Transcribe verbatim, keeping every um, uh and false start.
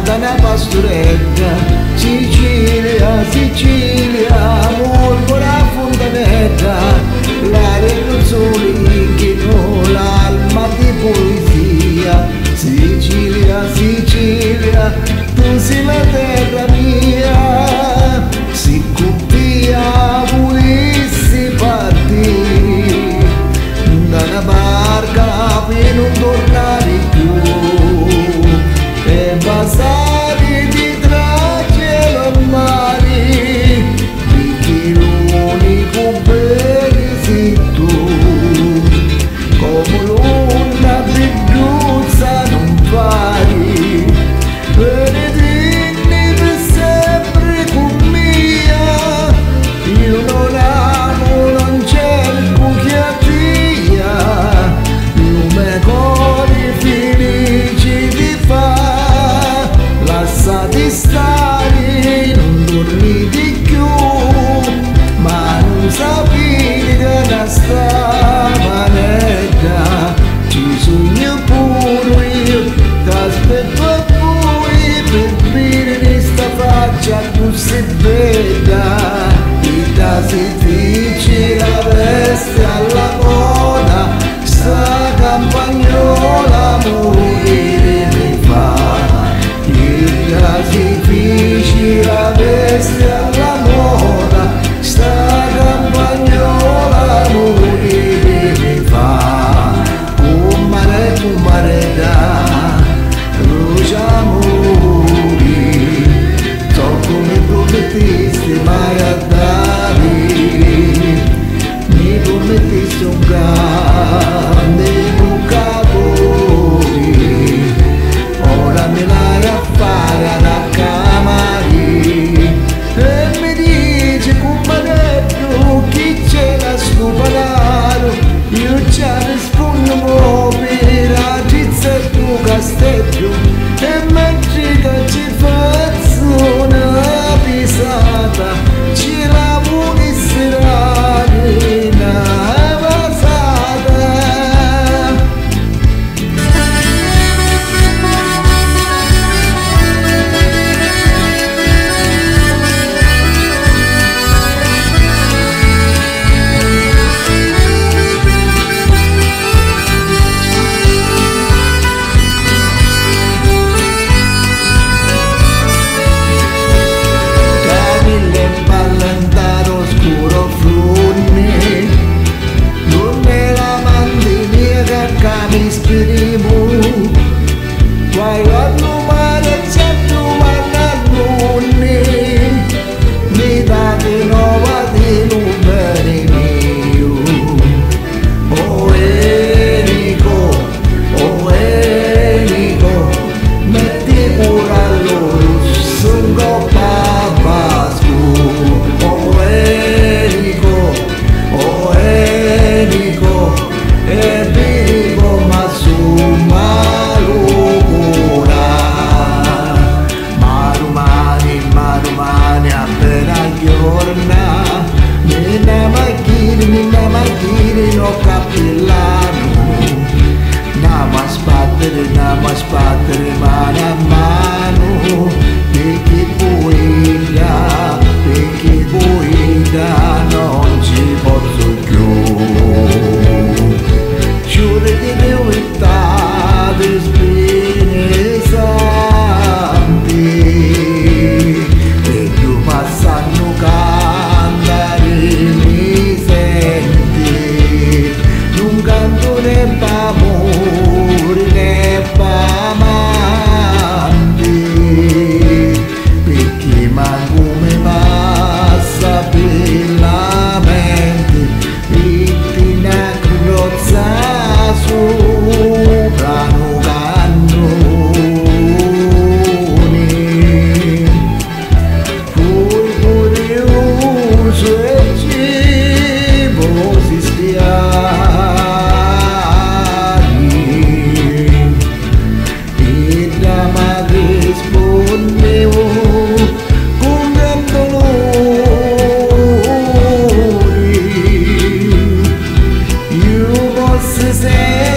canta una pastorella, Sicilia, Sicilia, amor con la fondamenta, l'aria non sole che non l'alma di poesia. Sicilia, Sicilia, tu sei la terra mia, si via volessi partire da una barca per non tornare più e passare di tra cielo e mare, perché l'unico bene sei tu, come l'onda belluzza non fai, benedini per sempre con mia. Io non amo, non cerco chiacchia, io me cuore felice di fa, lasciati stare, non dormi di più, ma non sapete che da sta manetta, ci sogno pure io, ti aspetto a voi per vedere sta faccia tu sei bella. Si dice la veste alla moda, sta campagnola morire mi fa. Ida si dice la veste alla moda, sta campagnola morire mi fa. Kumare kumare da, luce amori, so come promettesti mai a dare. Mi promettesti un grande bucatore, ora me l'hai a fare alla camari e mi dice compadetto chi c'è la stupadato, io già rispondo per la gizza e tu castello e mentre che ci faccio una pisata ci la buonissera nama sbattere mano a mano, perché guida, perché guida non ci posso più. Giuro di verità, di spine santi, e più passano cantare mi senti, non canto né amore né amanti, perché manco mi passa per la mente, e ti ne crozza sopra un cannone, poi curioso e cibo si spiace. Say